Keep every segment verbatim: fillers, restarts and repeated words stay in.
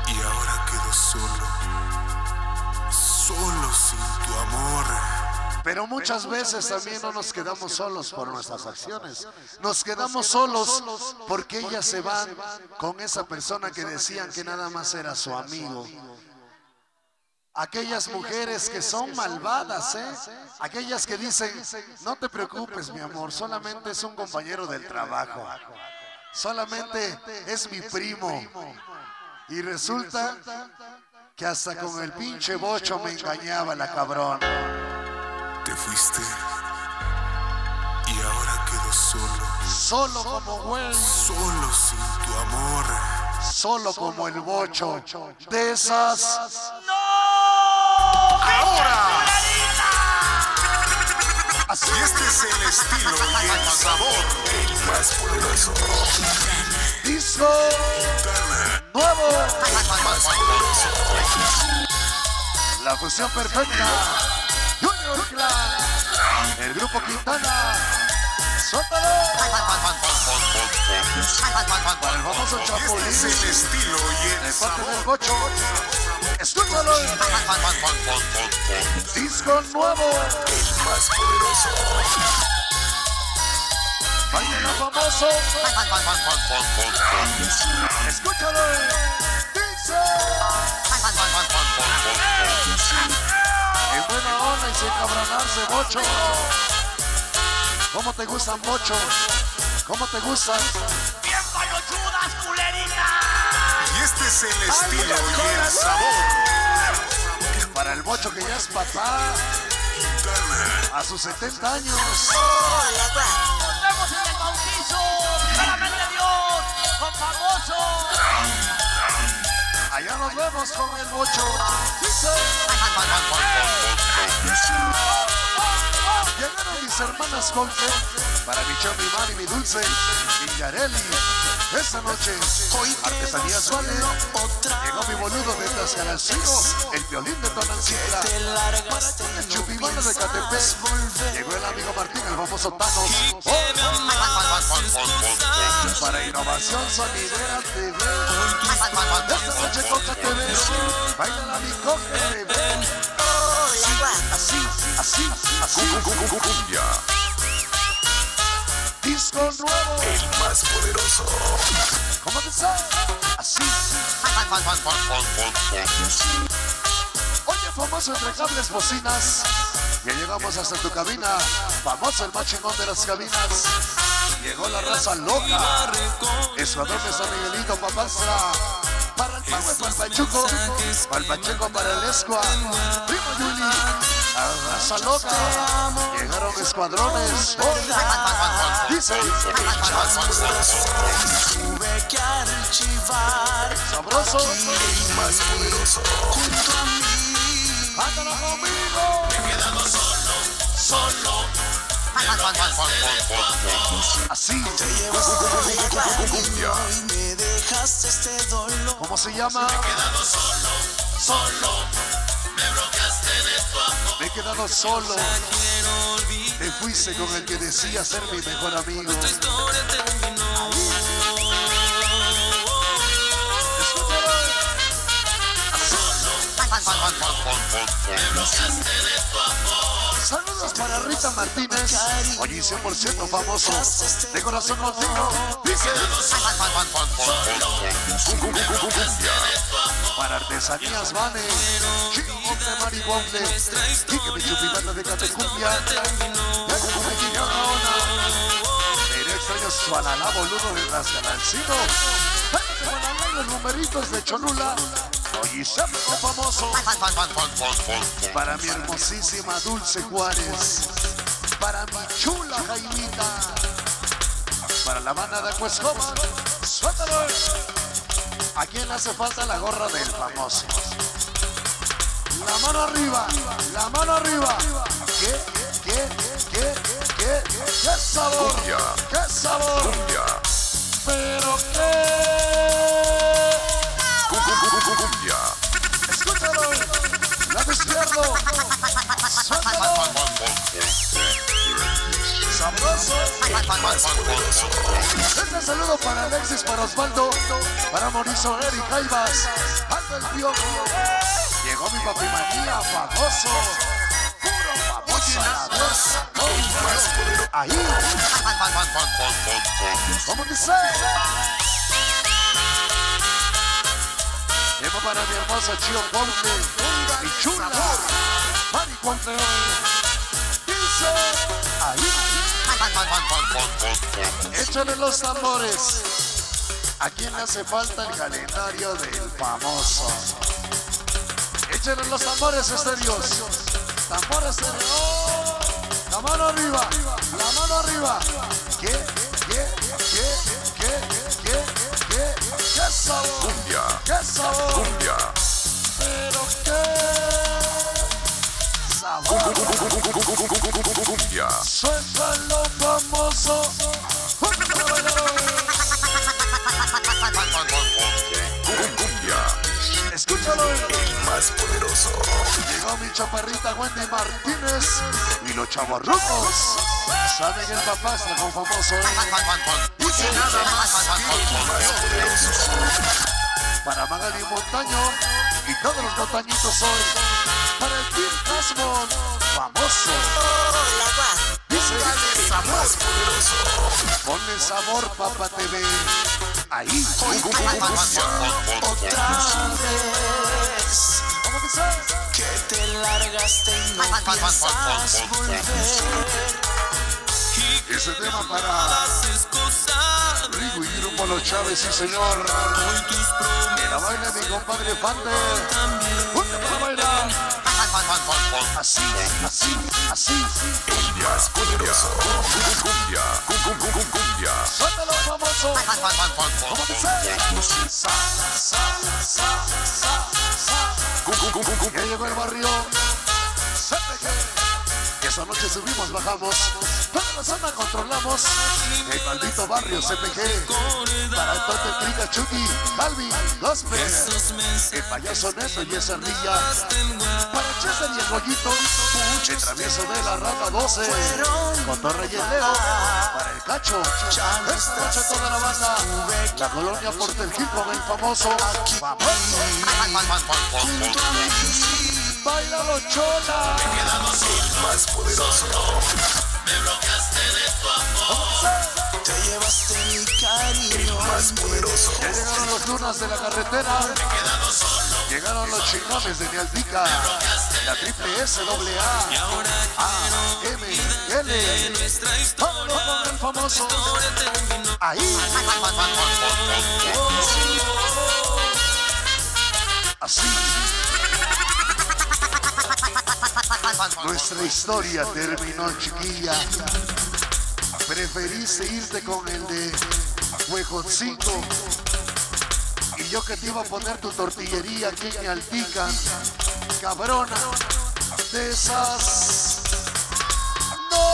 Y ahora quedo solo, solo sin tu amor. Pero muchas veces también no nos quedamos solos por nuestras acciones. Nos quedamos solos porque ellas se van con esa persona que decían que nada más era su amigo. Aquellas mujeres que son malvadas, ¿eh? Aquellas que dicen, no te preocupes, mi amor, solamente es un compañero del trabajo. Solamente es mi primo. Y resulta que hasta con el pinche bocho me engañaba la cabrón. Te fuiste y ahora quedo solo. Solo como güey. Solo sin tu amor. Solo como el bocho de esas. ¡No! ¡Ahora! Así Y este es el estilo y el sabor, el más poderoso. Disco nuevo. Más poderoso. La fusión perfecta. Junior Clan. El grupo Quintana. Suéltalo. Para el famoso Chapulín. Este es el estilo y De el parte del sabor. bocho. Escúchalo. Disco nuevo. El más poderoso. Baila famoso. Escúchalo. Dice. En buena onda y sin cabronarse, bocho. ¿Cómo te gustan, bocho? ¿Cómo te gustan? ¡Bien palochudas, culerita! Y este es el estilo y el sabor. Para el bocho que ya es papá, a sus setenta años. ¡Nos vemos en el bautizo! ¡Solamente Dios! ¡Con famoso! Allá nos vemos con el bocho. Dice. Llegaron mis hermanas Conque para mi chon, mi mami, mi dulce, mi Yareli. Esta noche, hoy Artesanía Suárez. Llegó mi boludo de Tlaxcalancingo, el violín de Tonancilla. Para el chupimano de Catepec. Llegó el amigo Martín, el famoso Thanos. Oh, para Innovación Sonidera T V. Esta noche Coca T V. Baila mi Coca T V. Así, así, así. Cumbia, Disco nuevo. el más poderoso. ¿Cómo te sabes? Así. Oye, famoso entre cables bocinas. Ya llegamos hasta tu cabina. Famoso el más chingón de las cabinas. Llegó la raza loca. Escuadrón de San Miguelito, papastra. Para el Pagüe, para el Pachuco. Para el Pacheco, para el Escua. Primo Yuli. La raza loca. Llegaron escuadrones. Oh, dice. Tuve que archivar Sabroso. El más poderoso. junto a mí. Ándala conmigo. Solo Así. Cumbia, y me dejaste este dolor. ¿Cómo se llama? Solo Me he quedado solo. quiero olvidar. Te fuiste con el que decía ser mi mejor amigo. Esta historia terminó. Saludos para Rita Martínez. Oye, cien por ciento famoso. De corazón contigo. Dice. Para Artesanías Vane. Chico Monte Marihuanle. Quique mi chupitata de Catecumbia. Pero extraño su alalá boludo de Tlaxcalancingo. Los numeritos de Cholula. Oye, siempre famoso. Para mi hermosísima Dulce Juárez. Para mi chula Jaimita. Para la banda de Cuescoma. Suéltalo. ¿A quién le hace falta la gorra del famoso? La mano arriba. La mano arriba. ¿Qué? ¿Qué? ¿Qué? ¿Qué? ¿Qué sabor? Cumbia. ¿Qué sabor? cumbia, ¿Pero qué? cumbia. Escúchalo. Lado izquierdo. Suéltalo. sabroso. Este saludo para Alexis, para Osvaldo, para Mauricio, Eric Jaivas, Aldo el Piojo. Llegó mi papi manía, famoso. Puro famoso. Ahí. ¿Cómo dice? Llevo para mi hermosa Chio Ponte y chula Mari Cuantleón. Dice ahí. Échale los tambores. ¿A quién le hace falta el calendario del famoso? Échale los tambores estéreos. Tambores estéreos. La mano arriba. La mano arriba. ¿Qué? ¿Qué? ¿Qué? ¿Qué? ¿Qué? ¿Qué? ¿Qué sabor? Cumbia. ¿Qué sabor? Cumbia. Pero qué sabor. Cumbia. Suéltalo famoso. Cumbia. Escúchalo. El más poderoso. Llegó mi chaparrita Wendy Martínez y los chavorrucos. Saben que el papá está con famoso. Dice nada más. Para Magali Montaño y todos los montañitos hoy. Para el Team Casmon, famoso. Dice sabor. Ponle sabor, Papá T V. Ahí. Otra vez ¿Cómo que sabes? que te largaste y no piensas volver. Ese tema para Rigo y Grupo Los Chávez, sí señor. En la baila mi compadre Fande. Junto para bailar. Así, así, así. El más poderoso. Cumbia. Cumbia. Suéltalo, famoso. ¿Cómo que se? Sa, sa, sa, sa, sa. Ya llegó el barrio. C P G. Esa noche subimos, bajamos. Toda la zona controlamos. El maldito barrio C P G. Para todo el Crica Chucky, Calvin, Gospel. El payaso Neto y esa rilla. Para Chester y el Gollito. El travieso de la rata doce. Con Torre y el Leo. Para el Cacho. Esta noche toda la banda. La colonia Porter Hill con el famoso. Famoso. Bailalo, chola. El más poderoso. Te llevaste mi cariño. Más poderoso. Ya llegaron los lunas de la carretera. Llegaron los chingones de Nealtica. La triple S, doble A. A, M, L. Vámonos con el famoso. Ahí. Así. Nuestra historia terminó, chiquilla. Preferiste irte con el de Huejoncito. Y yo que te iba a poner tu tortillería aquí en Altica. Cabrona. De esas. ¡No!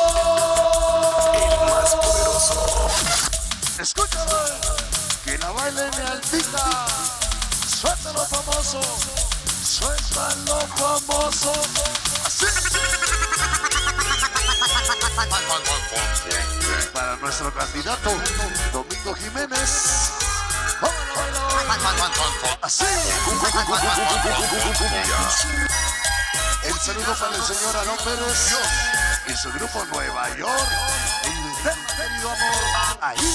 El más poderoso. Escúchalo. Que la baile en Altica. Suéltalo, famoso. Suéltalo, famoso. Así. Para nuestro candidato, Domingo Jiménez. Así. El saludo para el señor Aarón Pérez y su grupo Nueva York. El querido amor. Ahí.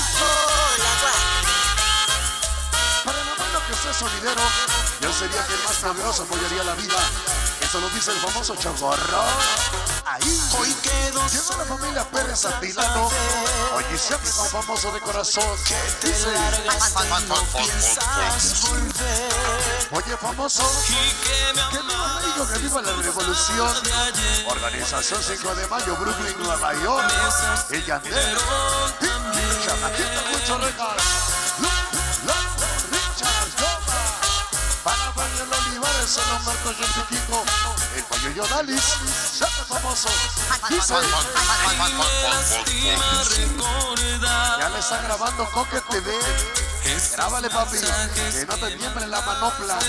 Para el abuelo que sea solidero, yo sería que el más poderoso apoyaría la vida. Eso lo dice el famoso Chogorro. Ahí. Hoy quedó Llegó la familia Pérez Atilano. Oye, siempre con famoso de corazón. te Dice, largaste y no piensas volver. oye, famoso, que viva México, que viva la revolución. Organización cinco de mayo, Brooklyn, Nueva York. El Yandel. Chamaquita, mucho regal. Para Daniel Olivares, el Marcos y el Piquico. El pollo Yodalis, siempre famoso. Dice, ya le está grabando Coque T V. Grábale, papi, que no te tiemble la manopla.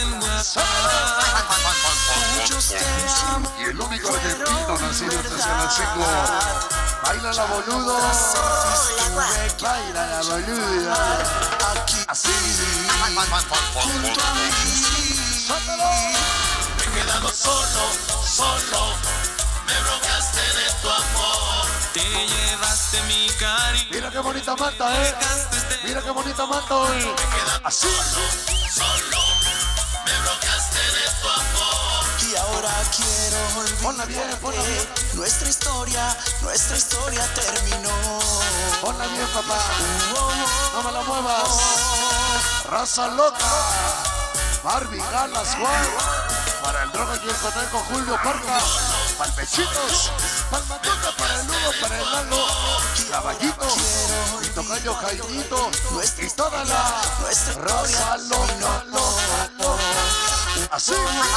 Muchos te amo. Y el único argentino nacido en Nacional cinco. Baila la boludo. Baila la boluda. Así. Junto a mí. Suéltalo. Me he quedado solo, solo. Me rogaste de tu amor. Te llevaste mi cariño. Mira qué bonita manta, eh. Mira qué bonita manta hoy. Así. Solo. Me rogaste de tu amor. Y ahora quiero olvidarte. Ponla bien, ponla bien. Nuestra historia, nuestra historia terminó. Ponla bien, papá. No me la muevas. Raza loca. Barbie, Galas, Juan. Para el Droga y el Conejo, Julio Parca. Para el Pechitos. Para el Matuca, para el Lugo, para el Lalo. Caballito. Mi tocayo Jaimito. Y toda la raza loca, loca, loca. Así.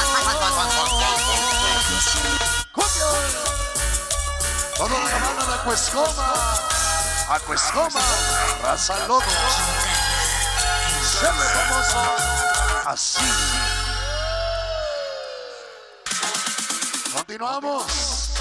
Cumbia. Toda la banda de Acuescoma. Acuescoma. Raza loca. Siempre famoso. Así. Continuamos.